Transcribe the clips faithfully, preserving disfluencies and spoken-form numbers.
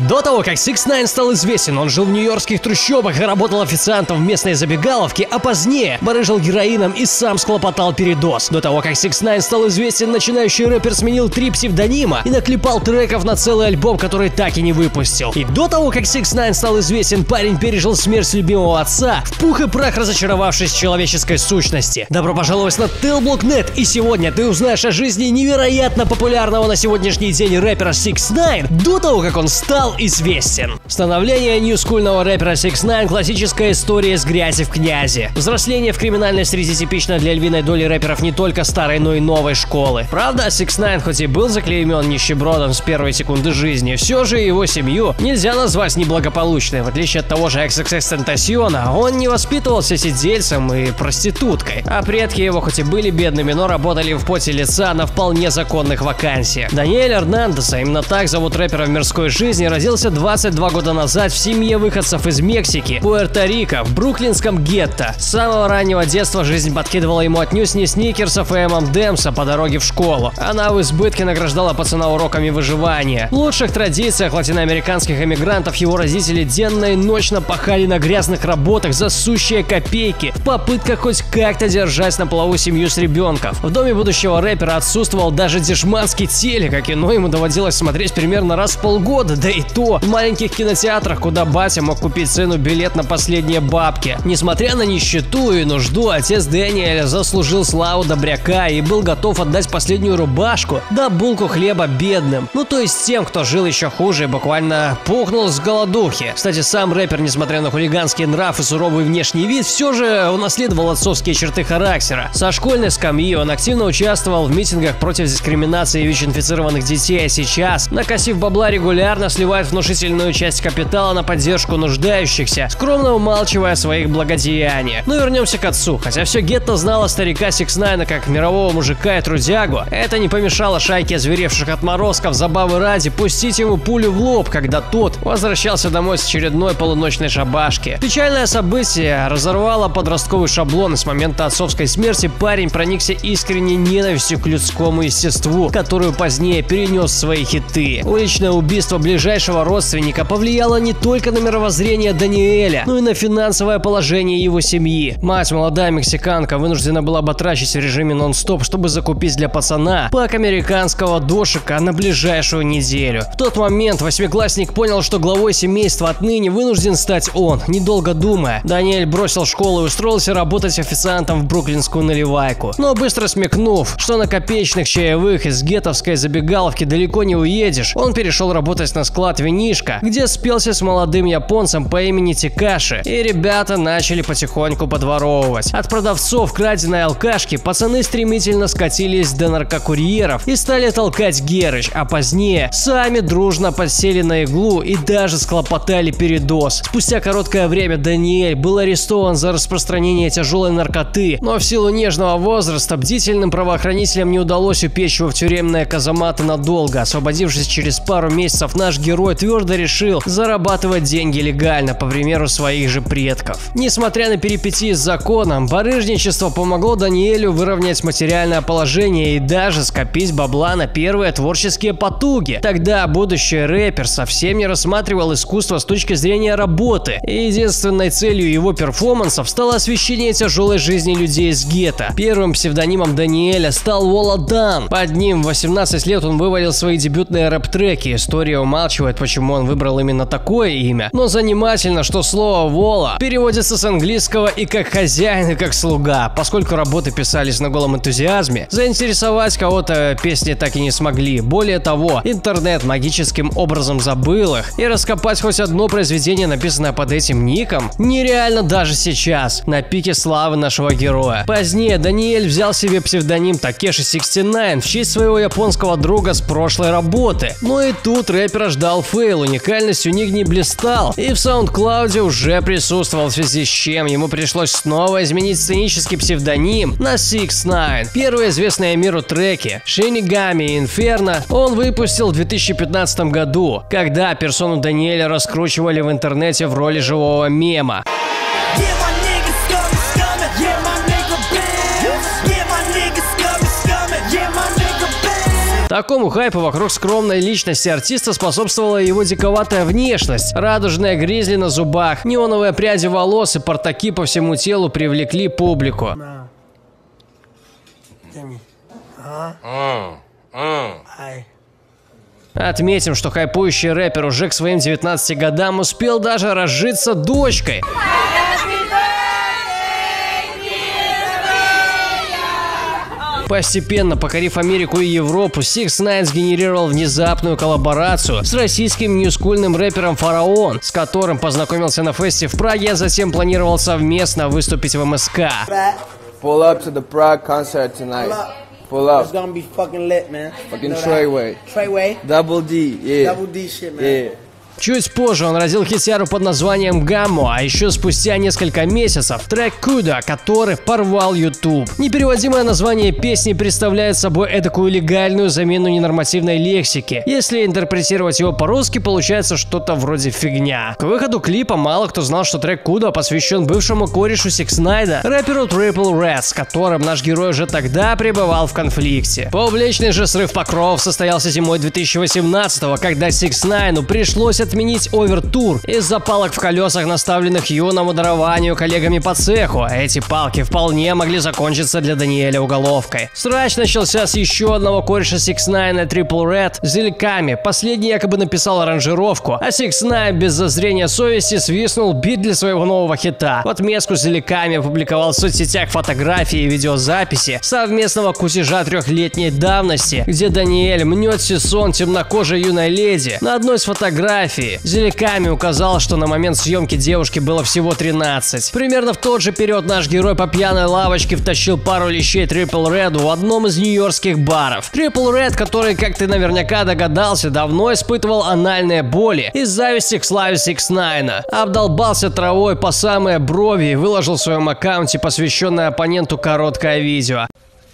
До того, как сикс найн стал известен, он жил в нью-йоркских трущобах и работал официантом в местной забегаловке, а позднее барыжил героином и сам схлопотал передоз. До того, как сикс найн стал известен, начинающий рэпер сменил три псевдонима и наклепал треков на целый альбом, который так и не выпустил. И до того, как сикс найн стал известен, парень пережил смерть любимого отца, в пух и прах разочаровавшись в человеческой сущности. Добро пожаловать на Телблок точка нет, и сегодня ты узнаешь о жизни невероятно популярного на сегодняшний день рэпера сикс найн до того, как он стал известен. Становление ньюскульного рэпера сикс найн – классическая история с грязи в князи. Взросление в криминальной среде типично для львиной доли рэперов не только старой, но и новой школы. Правда, сикс найн хоть и был заклеймен нищебродом с первой секунды жизни, все же его семью нельзя назвать неблагополучной. В отличие от того же икс икс Тентасиона, он не воспитывался сидельцем и проституткой, а предки его хоть и были бедными, но работали в поте лица на вполне законных вакансиях. Даниэль Эрнандеса, именно так зовут рэпера в мирской жизни, родился двадцать два года назад в семье выходцев из Мексики, Пуэрто-Рико, в бруклинском гетто. С самого раннего детства жизнь подкидывала ему отнюдь не сникерсов и эм энд эмса по дороге в школу. Она в избытке награждала пацана уроками выживания. В лучших традициях латиноамериканских эмигрантов его родители денно и ночно пахали на грязных работах за сущие копейки в попытках хоть как-то держать на плаву семью с ребенком. В доме будущего рэпера отсутствовал даже дешманский телек, а кино ему доводилось смотреть примерно раз в полгода, да и то в маленьких кинотеатрах, куда батя мог купить сыну билет на последние бабки. Несмотря на нищету и нужду, отец Дэниеля заслужил славу добряка и был готов отдать последнюю рубашку да булку хлеба бедным. Ну то есть тем, кто жил еще хуже и буквально пухнул с голодухи. Кстати, сам рэпер, несмотря на хулиганский нрав и суровый внешний вид, все же унаследовал отцовские черты характера. Со школьной скамьи он активно участвовал в митингах против дискриминации ВИЧ-инфицированных детей, а сейчас, накосив бабла, регулярно сливает внушительную часть капитала на поддержку нуждающихся, скромно умалчивая о своих благодеяниях. Но вернемся к отцу. Хотя все гетто знало старика сикс найн как мирового мужика и трудягу, это не помешало шайке озверевших отморозков забавы ради пустить ему пулю в лоб, когда тот возвращался домой с очередной полуночной шабашки. Печальное событие разорвало подростковый шаблон, и с момента отцовской смерти парень проникся искренней ненавистью к людскому естеству, которую позднее перенес в свои хиты. Уличное убийство ближайшего родственника повлияло не только на мировоззрение Даниэля, но и на финансовое положение его семьи. Мать, молодая мексиканка, вынуждена была батрачить в режиме нон-стоп, чтобы закупить для пацана пак американского дошика на ближайшую неделю. В тот момент восьмиклассник понял, что главой семейства отныне вынужден стать он. Недолго думая, Даниэль бросил школу и устроился работать официантом в бруклинскую наливайку. Но быстро смекнув, что на копеечных чаевых из геттовской забегаловки далеко не уедешь, он перешел работать на склад винишка, где спелся с молодым японцем по имени Текаши, и ребята начали потихоньку подворовывать. От продавцов краденой алкашки пацаны стремительно скатились до наркокурьеров и стали толкать Герыч, а позднее сами дружно подсели на иглу и даже схлопотали передоз. Спустя короткое время Даниэль был арестован за распространение тяжелой наркоты, но в силу нежного возраста бдительным правоохранителям не удалось упечь его в тюремные казематы надолго. Освободившись через пару месяцев, наш герой твердо решил зарабатывать деньги легально, по примеру своих же предков. Несмотря на перипетии с законом, барыжничество помогло Даниэлю выровнять материальное положение и даже скопить бабла на первые творческие потуги. Тогда будущий рэпер совсем не рассматривал искусство с точки зрения работы, и единственной целью его перформансов стало освещение тяжелой жизни людей из гетто. Первым псевдонимом Даниэля стал Вола Дан. Под ним в восемнадцать лет он вывалил свои дебютные рэп-треки. История умалчивает, почему он выбрал именно такое имя. Но занимательно, что слово «вола» переводится с английского и как хозяин, и как слуга. Поскольку работы писались на голом энтузиазме, заинтересовать кого-то песни так и не смогли. Более того, интернет магическим образом забыл их, и раскопать хоть одно произведение, написанное под этим ником, нереально даже сейчас, на пике славы нашего героя. Позднее Даниэль взял себе псевдоним Такеши шестьдесят девять в честь своего японского друга с прошлой работы. Но и тут рэпера ждал фейл, уникальностью ник не блистал, и в SoundCloud уже присутствовал, в связи с чем ему пришлось снова изменить сценический псевдоним на сикс найн. Первые известные миру треки Shinigami и Inferno он выпустил в две тысячи пятнадцатом году, когда персону Даниэля раскручивали в интернете в роли живого мема. Такому хайпу вокруг скромной личности артиста способствовала его диковатая внешность. Радужная гризли на зубах, неоновые пряди волос и портаки по всему телу привлекли публику. Отметим, что хайпующий рэпер уже к своим девятнадцати годам успел даже разжиться дочкой. Постепенно покорив Америку и Европу, сикс найн сгенерировал внезапную коллаборацию с российским ньюскульным рэпером Фараон, с которым познакомился на фесте в Праге, а затем планировал совместно выступить в эм эс ка. Pull up to the Prague concert tonight. Pull up. It's gonna be fucking lit, man. Fucking Treyway. Treyway. Double D, yeah. Double D shit, man. Yeah. Чуть позже он родил хитяру под названием «Гаммо», а еще спустя несколько месяцев трек «Куда», который порвал YouTube. Непереводимое название песни представляет собой эдакую легальную замену ненормативной лексики. Если интерпретировать его по-русски, получается что-то вроде «фигня». К выходу клипа мало кто знал, что трек «Куда» посвящен бывшему корешу сикс найн, рэперу Triple Red, с которым наш герой уже тогда пребывал в конфликте. Публичный же срыв покров состоялся зимой две тысячи восемнадцатого, когда сикс найн пришлось отменить овертур из-за палок в колесах, наставленных юному дарованию коллегами по цеху. Эти палки вполне могли закончиться для Даниэля уголовкой. Срач начался с еще одного кореша сикс найн Triple Red Зеликами. Последний якобы написал аранжировку, а сикс найн без зазрения совести свистнул бит для своего нового хита. В отместку Зеликами опубликовал в соцсетях фотографии и видеозаписи совместного кутежа трехлетней давности, где Даниэль мнет сисон темнокожей юной леди. На одной из фотографий Зеликами указал, что на момент съемки девушке было всего тринадцать. Примерно в тот же период наш герой по пьяной лавочке втащил пару лещей Triple Red в одном из нью-йоркских баров. Triple Red, который, как ты наверняка догадался, давно испытывал анальные боли из зависти к славе сикс найн, обдолбался травой по самые брови и выложил в своем аккаунте посвященное оппоненту короткое видео.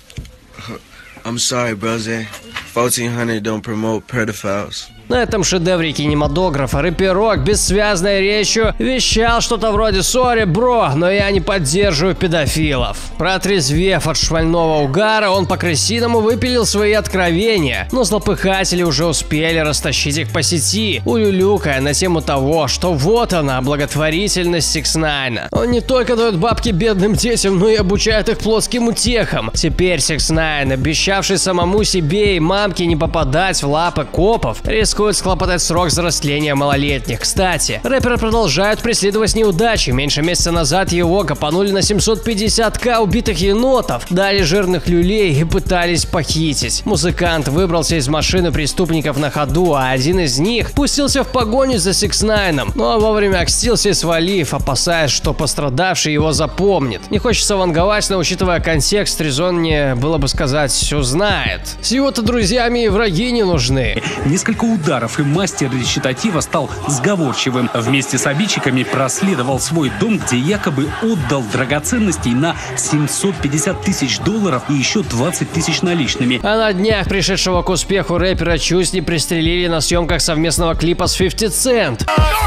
I'm sorry, brother. fourteen hundred don't promote pedophiles. На этом шедевре кинематографа рэперок бессвязной речью вещал что-то вроде «Сори, бро, но я не поддерживаю педофилов». Протрезвев от швального угара, он по-крысиному выпилил свои откровения, но злопыхатели уже успели растащить их по сети, улюлюкая на тему того, что вот она, благотворительность сикс найн. Он не только дает бабки бедным детям, но и обучает их плотским утехам. Теперь сикс найн, обещавший самому себе и мамке не попадать в лапы копов, рискует схлопотать срок за растление малолетних. Кстати, рэпера продолжают преследовать неудачи. Меньше месяца назад его копанули на семьсот пятьдесят тысяч убитых енотов, дали жирных люлей и пытались похитить. Музыкант выбрался из машины преступников на ходу, а один из них пустился в погоню за сикс найн, но вовремя окстился и свалив, опасаясь, что пострадавший его запомнит. Не хочется ванговать, но учитывая контекст, резоннее было бы сказать «узнает». С его-то друзьями и враги не нужны. Несколько ударов, и мастер речитатива стал сговорчивым. Вместе с обидчиками проследовал свой дом, где якобы отдал драгоценностей на семьсот пятьдесят тысяч долларов и еще двадцать тысяч наличными. А на днях пришедшего к успеху рэпера чуть не пристрелили на съемках совместного клипа с фифти цент.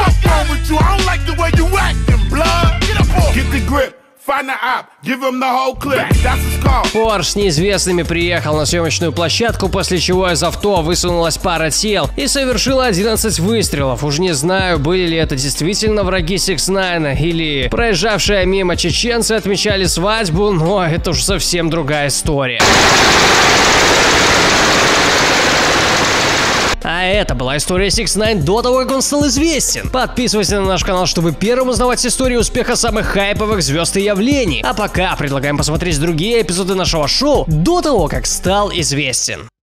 Порш с неизвестными приехал на съемочную площадку, после чего из авто высунулась пара тел и совершила одиннадцать выстрелов. Уж не знаю, были ли это действительно враги сикс найн или проезжавшие мимо чеченцы отмечали свадьбу, но это уж совсем другая история. А это была история сикс найн до того, как он стал известен. Подписывайся на наш канал, чтобы первым узнавать историю успеха самых хайповых звезд и явлений. А пока предлагаем посмотреть другие эпизоды нашего шоу до того, как стал известен.